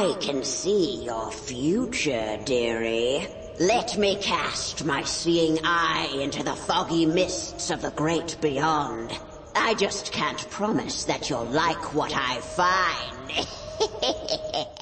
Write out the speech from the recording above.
I can see your future, dearie. Let me cast my seeing eye into the foggy mists of the great beyond. I just can't promise that you'll like what I find.